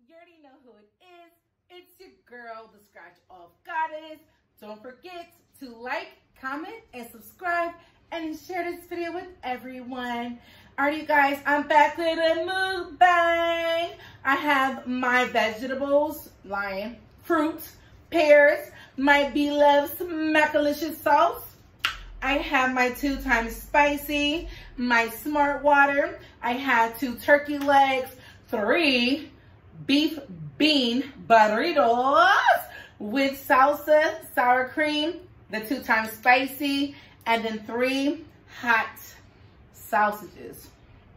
You already know who it is. It's your girl, the Scratch Off Goddess. Don't forget to like, comment, and subscribe, and share this video with everyone. Alright, you guys, I'm back with a mukbang. I have my vegetables, lying, fruits, pears, my beloved Smackalicious sauce. I have my 2 times spicy, my Smart Water. I have 2 turkey legs, 3 beef bean burritos with salsa, sour cream, the 2 times spicy, and then 3 hot sausages.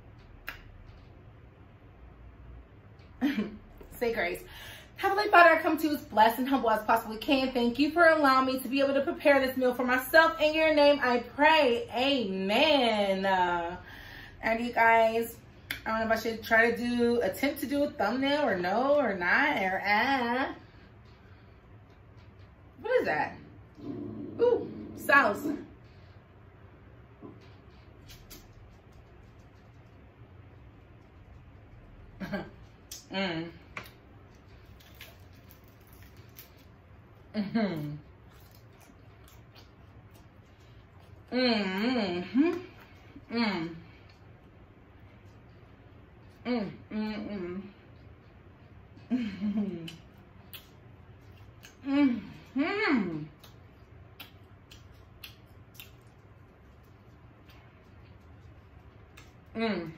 Say grace. Heavenly Father, I come to you as blessed and humble as possibly can. Thank you for allowing me to be able to prepare this meal for myself. In your name I pray. Amen. And you guys, I don't know if I should try to attempt to do a thumbnail or no or not or What is that? Ooh, salsa. Mm. Mm-hmm. Mm-hmm. Mm. Mm. Mm. Mm. Mm. Mm. Mm.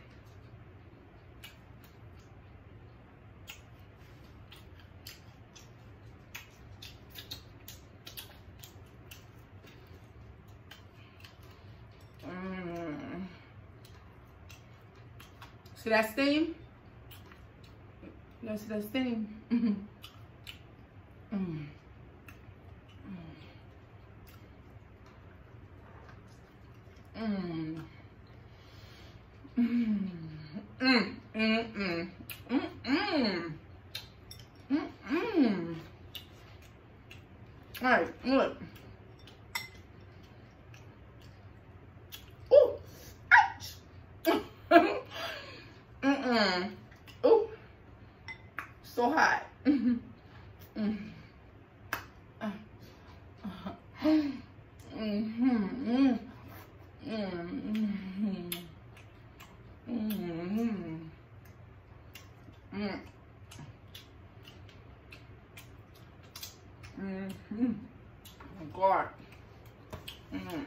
See that steam? You see that steam? Mm-hmm. Mm. Mm. Mm. Mm. Mm. Mm. Mm. Mm. Mm. All right, look. Ooh, ouch. Mm-mm. Ooh, so hot. Mm-hmm. Mm-hmm. Mm-hmm. Mm-hmm. Mm-hmm. Mm. Mm-hmm. Oh God. Mm.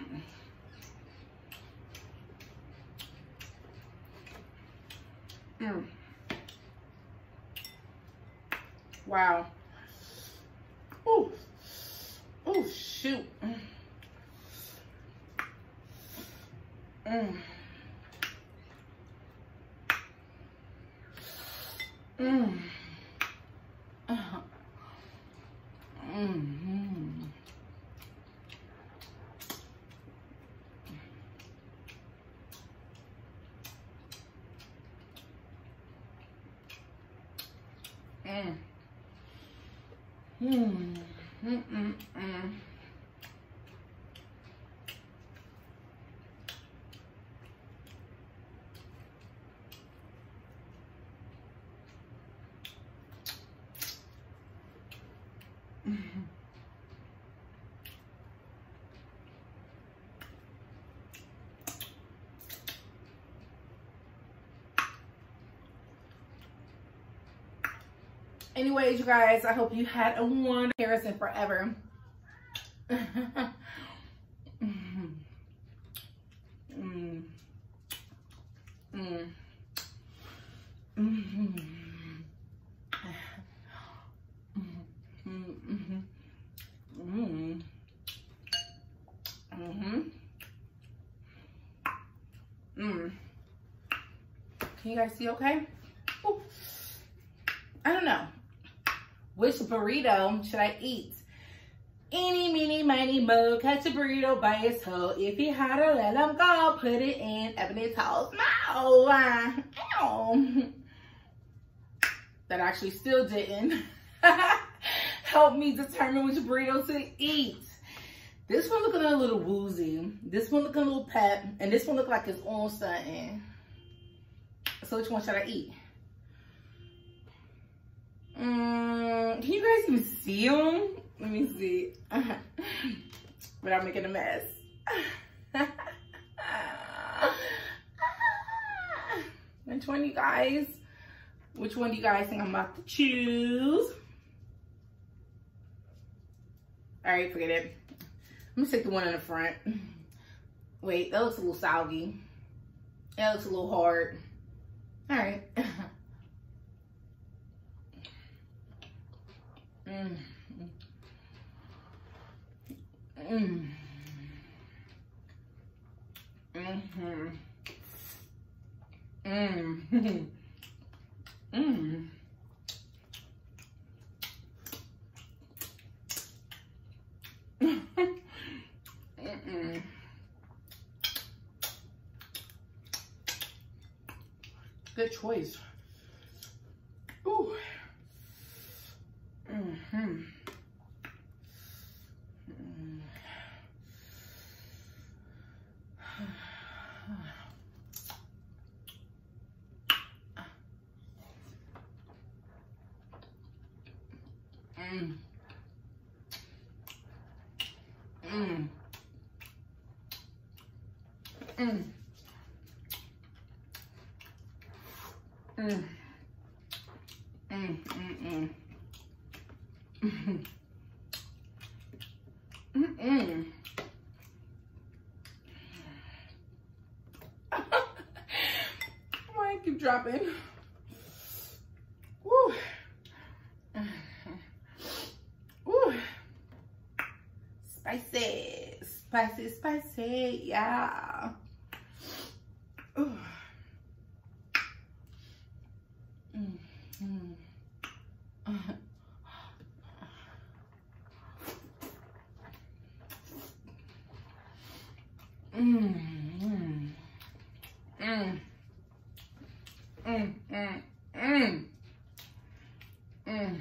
Mm. Wow. Ooh. Ooh, shoot. Mm. Mm. Mm-hmm. Mm. Mm. Mm. Mm. Mm. Anyways, you guys, I hope you had a wonderful Harrison forever. Mm. Mm. Mm. Mm. Mm. Mm. Mm. Mm. Can you guys see okay? Ooh. I don't know. Which burrito should I eat? Eeny, meeny, miny, mo, catch a burrito by its toe. If you had to let him go, put it in Ebony's house. No. Ow. That actually still didn't help me determine which burrito to eat. This one looking a little woozy. This one looking a little pep. And this one look like it's on something. So which one should I eat? Can you guys even see them? Let me see. Without making a mess. Which one, you guys? Which one do you guys think I'm about to choose? All right, forget it. I'm gonna take the one in the front. Wait, that looks a little soggy. That looks a little hard. All right. Mm. Mm. Mm-hmm. Mm. Mm. Mm-mm. Good choice. Ooh. Mm-hmm. Mm. Mm. Mm. Mm. Mm. Mm. Mm. Mm. Why I keep dropping? Woo. Woo. Spicy, spicy, spicy, yeah. Ooh. Mm. Mm. Mm. Mm. Mm. Mm. Mm. Mm.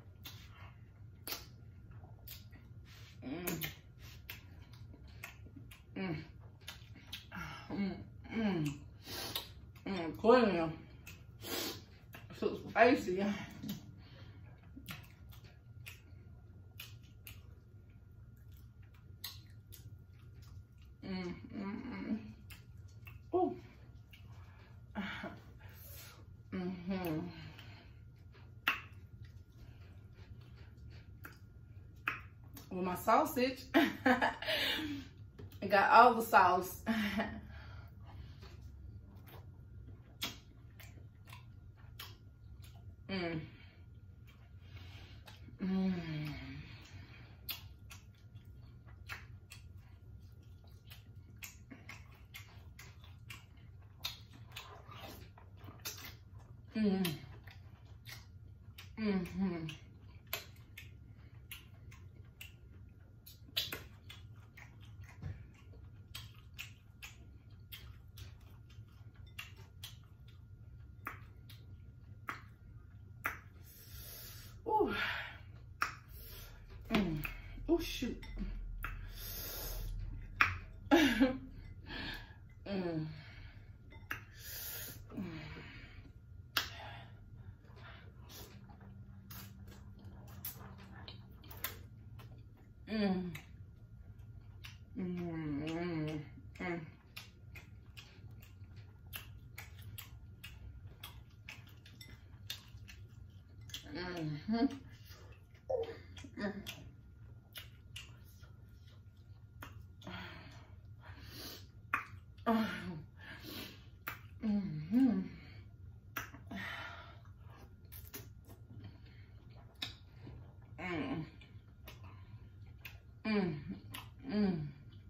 Mm. Mm. Mm. Mm. Clean. So spicy. Ooh. Mm-hmm. With my sausage, I got all the sauce. Mm. Mm. Mm. Mm-hmm. Ooh. Mm. Oh shoot. Mm. Mm. Mm. Mm. Mm. Mm-hmm. Mm. Mm-hmm. Mm. Mm. Mm.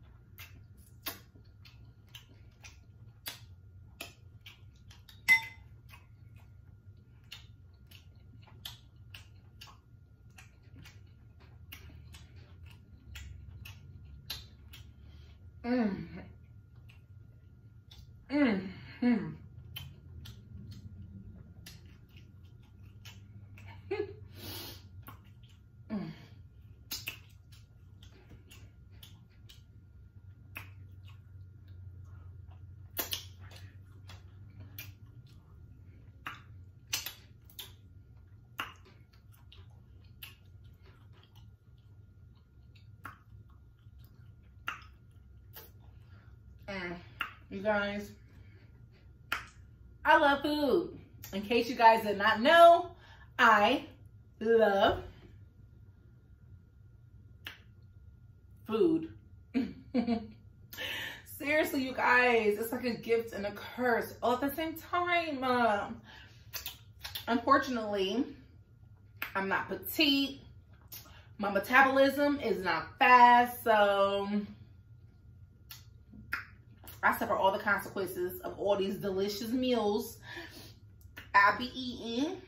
Mm. Mm. Mm. You guys, I love food. In case you guys did not know, I love food. Seriously, you guys, it's like a gift and a curse all at the same time. Unfortunately, I'm not petite. My metabolism is not fast, so I suffer all the consequences of all these delicious meals I be eating.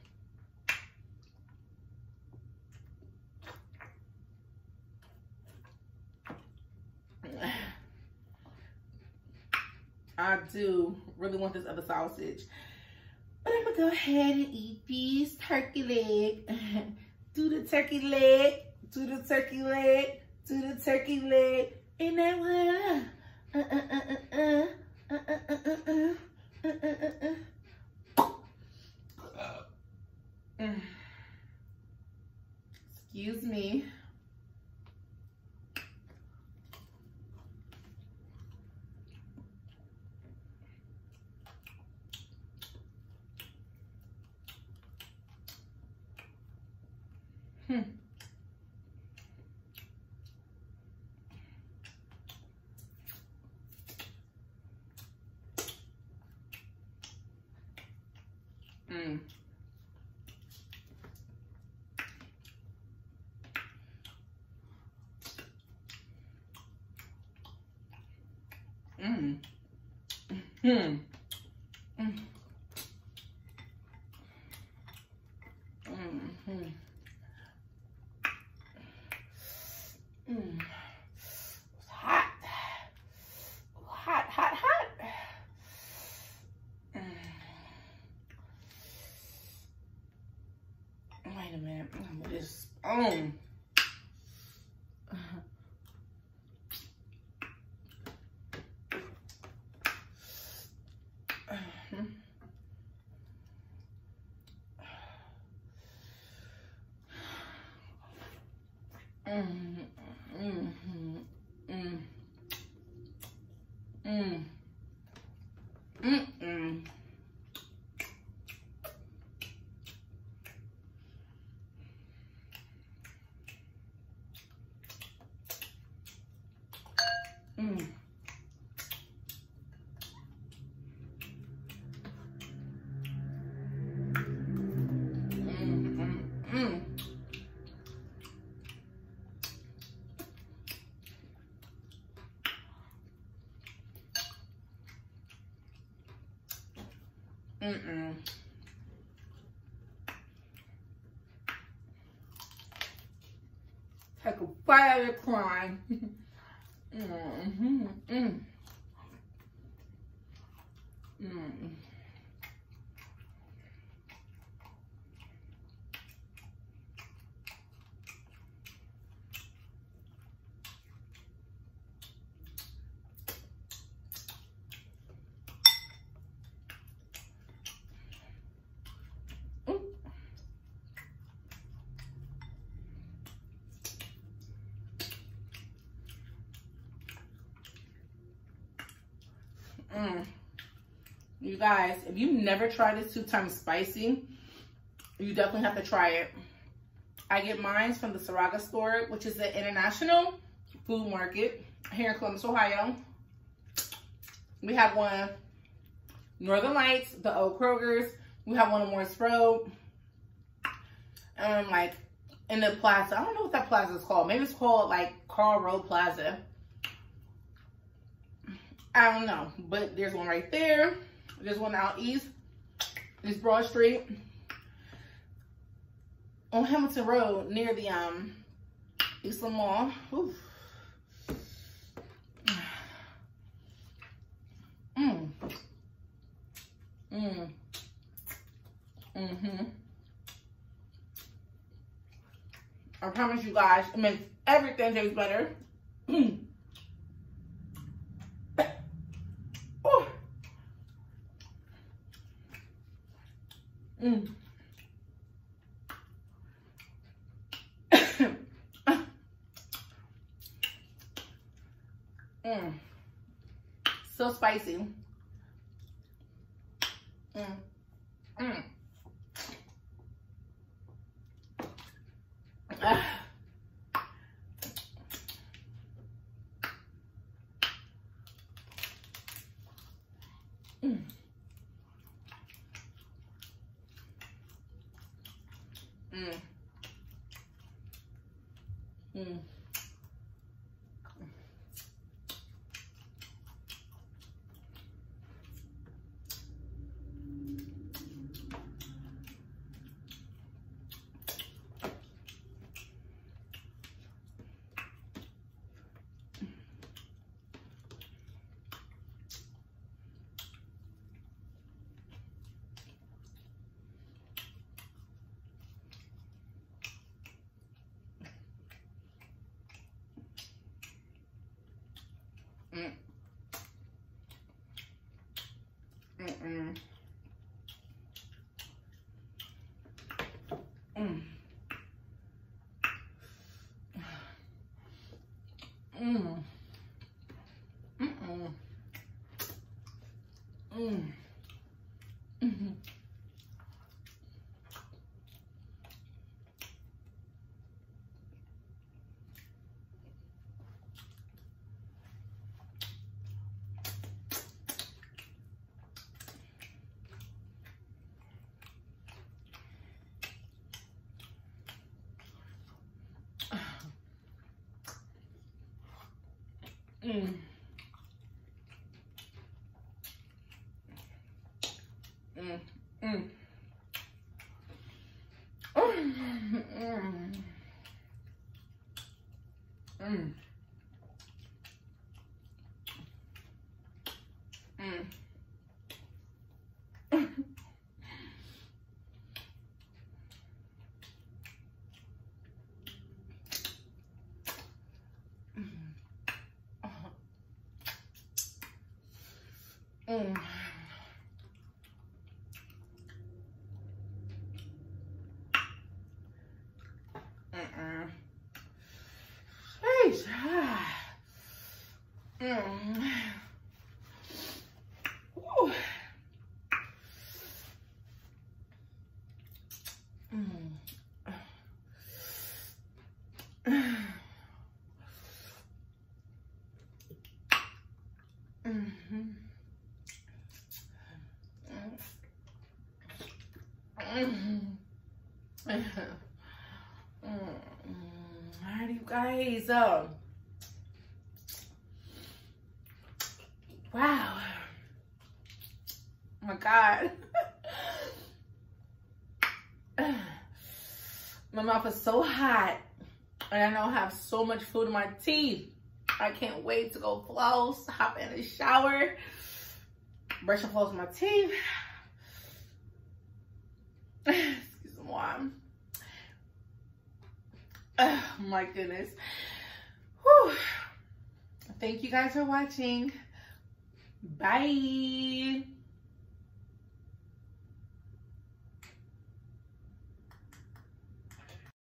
I do really want this other sausage, but I'm gonna go ahead and eat these turkey leg. Do the turkey leg, do the turkey leg, do the turkey leg, and then excuse me. Hot. Hot, hot, hot. Wait a minute. I'm gonna just spoon. Take a bite of the crime. You guys, if you've never tried this 2 times spicy, you definitely have to try it. I get mine from the Saraga store, which is the international food market here in Columbus, Ohio. We have one Northern Lights, the old Kroger's. We have one in Morris Road. Like in the plaza. I don't know what that plaza is called. Maybe it's called like Carl Road Plaza. I don't know, but there's one right there. There's one out east. It's Broad Street. On Hamilton Road near the Eastland Mall. Oof. I promise you guys, it makes everything taste better. So so spicy. Alright, you guys. Wow. Oh my God. My mouth is so hot. And I now have so much food in my teeth. I can't wait to go floss, hop in the shower, brush and floss my teeth. Excuse me. Oh my goodness. Whew. Thank you guys for watching. Bye.